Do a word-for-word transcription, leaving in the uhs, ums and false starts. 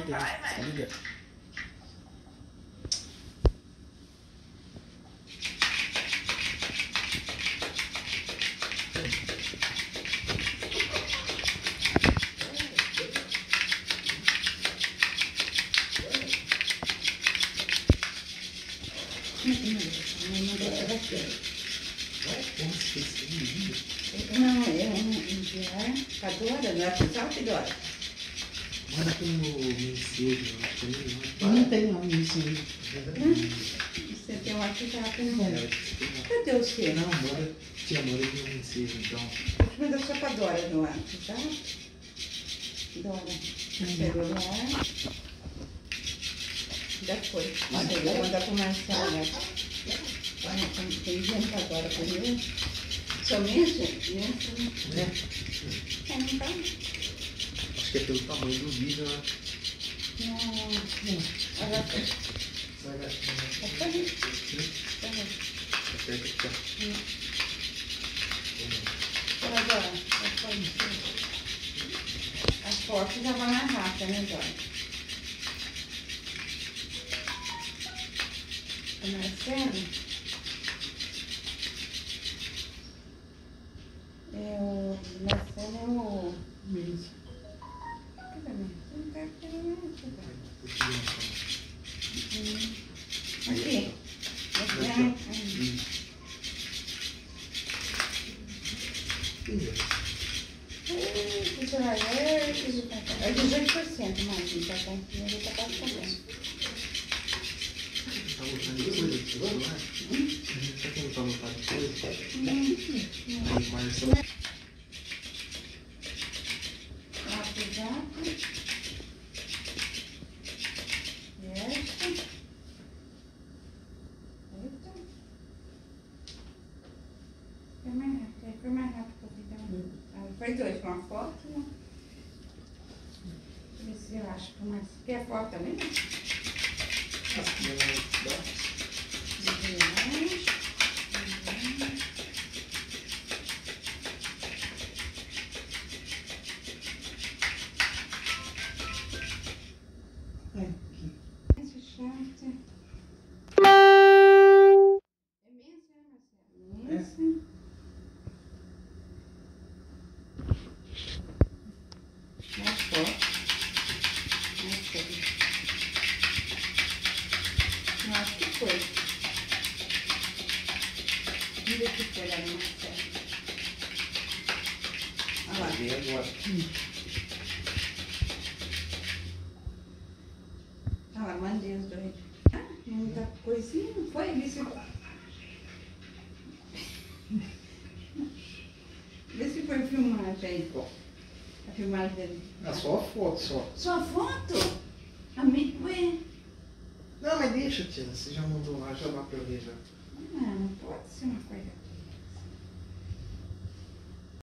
liga, tá liga. Não, é enviar a Dora, não é precisava de Dora. Manda pelo mensagem, Não tem nome nisso aí. Você tem o WhatsApp, não é? Cadê o seu? Não, manda, tia, manda pelo mensagem, então. Vou te mandar só pra Dora no WhatsApp. Dora, celular. Já foi. Você vai mandar pro Marcelo. Tem gente pra Dora primeiro. Somente? É. É, não tá? Acho que é pelo tamanho do vídeo, né? Não, não. Olha aqui. Olha aqui. Aperta aqui, ó. Olha, Dora. As fotos já vão mais rápido, né, Dora? O Marcelo? É o Marcelo é o... Mesmo. Cadê o Marcelo? Não tá aqui. Isso é dezoito por cento mais, então tá aqui, ele tá passando. Tá botando coisa aqui, celular? Será que não tá botando coisa? Aí, Marcelo. WhatsApp. Esta. Eita. Foi mais rápido, foi mais rápido que eu fiz também. Foi dois, uma foto, né? Deixa eu ver se eu acho que mais. Quer foto também? Aqui é dá. Esse chat. É mesmo, é, Marcelo? Mesmo. Mais foto. Mais foto. Eu acho que foi. Vamos ver o que foi lá no Marcelo. Olha lá. Vem agora. Olha lá, mandei os dois. Ah, muita coisinha, não foi? Vê se... Vê se foi filmagem aí, pô. A filmagem dele. É só a foto, só. Sua foto? A minha, ué? Não, mas deixa, tia. Você já mandou lá, já dá pra ver já. Não, não pode ser uma coisa